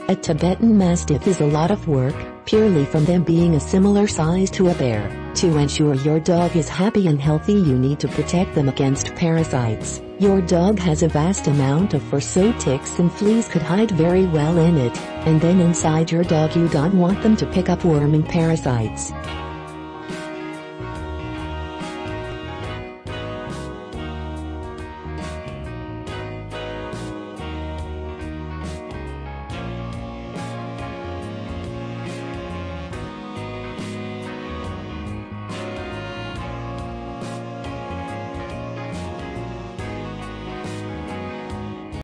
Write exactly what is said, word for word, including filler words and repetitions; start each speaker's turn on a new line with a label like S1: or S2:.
S1: A Tibetan Mastiff is a lot of work, purely from them being a similar size to a bear. To ensure your dog is happy and healthy, you need to protect them against parasites. Your dog has a vast amount of fur, so ticks and fleas could hide very well in it, and then inside your dog you don't want them to pick up worm and parasites.